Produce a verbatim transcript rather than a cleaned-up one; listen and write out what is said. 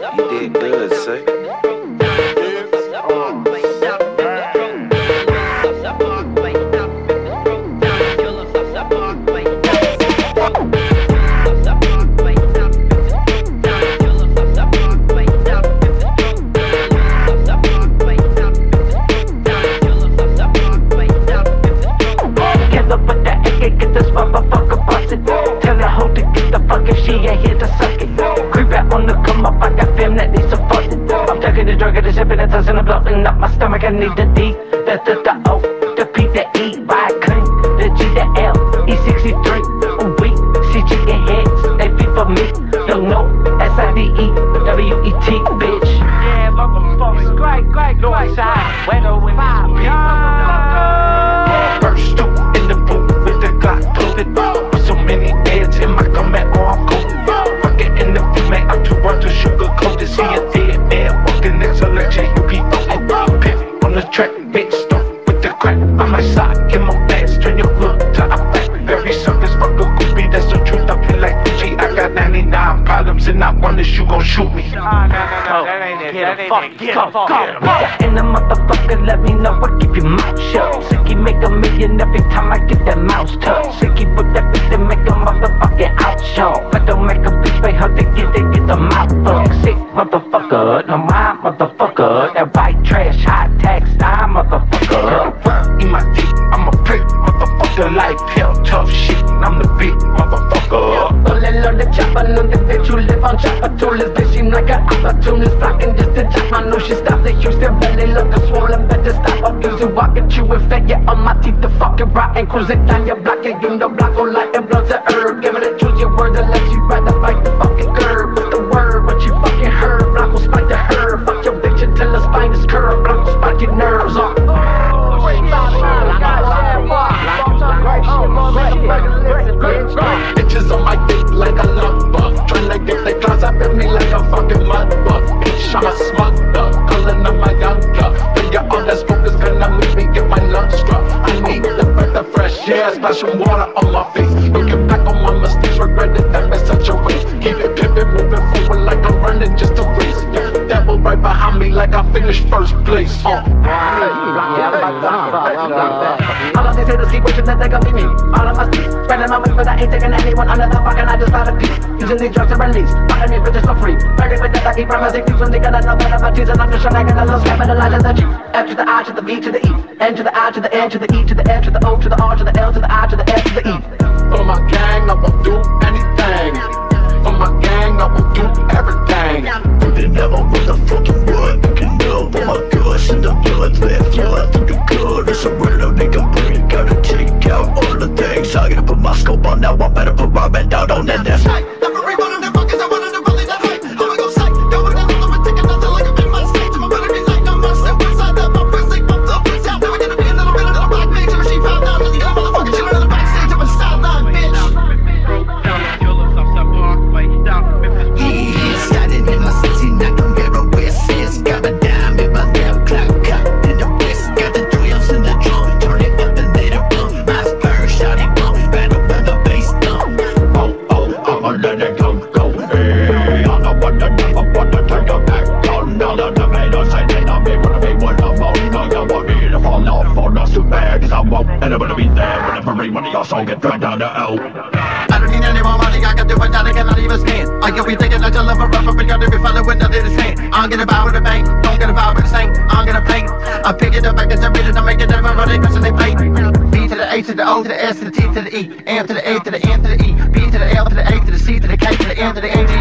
You did good, say. The Tussin, bloating up my stomach. I need the D, the the the O, the P, the E, Y, clean, the G, the L, E sixty-three, oowee, C G and heads, they be for me. Don't know, S I D E, W E T, bitch. Yeah, motherfuckers, great, great, Northside, Wetto with five, first two in the booth with the glock loaded. With so many heads in my comeback, oh I'm cold. Fuck it in the female, I'm too hard to sugarcoat. See a dead man walking next election. On the track, bitch, stop with the crack on my side, get my ass, turn your hood to a back. Very surface, fuck a goopy, that's the truth. I feel like G, I got ninety-nine problems, and not one is you gon' shoot me. Nah, no, no, no, that ain't it, that ain't it, get him, fuck him. In the motherfucker, let me know, I keep your mouth shut. Sicky make a million every time I get that mouse touch. Sicky with that bitch that make a motherfucking outshow. But don't make a bitch pay her to get it, get the mouth fucked. Sick motherfucker, no my motherfucker. That white trash, hot tax, nah motherfucker. In my dick, I'm a prick, motherfucker. Life hell, tough shit, I'm the big motherfucker. Pulling on the chopper, on the bitch, you live on chopper toolers. Bitch seem like an opportunist, flocking just to chop. I know she stopped the Houston belly, look a swollen, better stop abusing. Walk at you and fed you on my teeth, the fucking rotten. Cruising down your block, and you know block on light and blood to herb. Give it a choose your word, unless you rather fight the fucking curb. With the word, what you fucking heard, block will spike the herb. Fuck your bitch until her spine is curved, block will spike your nerves off. Bitches on my dick like a love bug, tryna get the claws up in me like a fucking mud bug. Bitch, I'm a smug dog, calling on my young dog. But you're all that smoke is gonna make me get my lungs struck. I need the breath of fresh air, splash some water on my face. Looking back on my mistakes, regretting them in such a waste. Keep it pimpin', moving forward like I'm running just a race. Yeah, the devil right behind me like I finished first place. Uh. All of these haters keep wishing that they gon' be me. All of my speech, spreading my wings, but I ain't taking anyone under the fucking. I just found a piece, using these drugs to release. Fucking these bitches for free. Burning with that I keep promising things when they gonna know that about Jesus. I'm just trying to get a little capitalize the G. F to the I to the B to the E, N to the I to the N to the E to the F to the O to the R to the L to the I to the F to the E. For my gang, I will do anything. For my gang, I will do everything. They never motherfucking what you can know. For my guts and the blood that flood through the gut. It's a weirdo nigga brain, gotta take out all the things. I gotta put my scope on now, I better put my man down on that. That's right. Every one of the fuckers, I wanted to bully that height. I'ma go sight, go with that little ticket, nothing like I'm in my state. I'm gonna be like, I'm not step inside that my first thing, pump up, it's out. Never gonna be a little bit of a black major. She found out that the other motherfucker chillin' in the backstage of a sideline, bitch. Yeah, standing in my city, not gonna get a west. Got a dime in my damn clock, cut in the west. Got the twelves in the drum, turn it up and let it run. My first shot it bump, battle with the bass thump. Oh, oh, I'ma let it go, go, hey. I'm the one that never wanna turn your back on. All of the haters say that I'm here gonna be what I'm on. Cause I want me to fall off or not too bad. Cause I won't, and I'm gonna be there whenever every one of y'all songs get dragged down the L. I don't need any more money, I can do it, I cannot even stand. I can be thinking that you love a rapper, but gotta be following nothing to stand. I'm gonna buy with a bang, don't get a buy with a sing. I'm gonna paint, I pick it up, I can submit it, I make it never running, cause they pay. B to the A to the O to the S to the T to the E, M to the A to the N to the E, B to the L to the A to the C to the K to the N to the A to the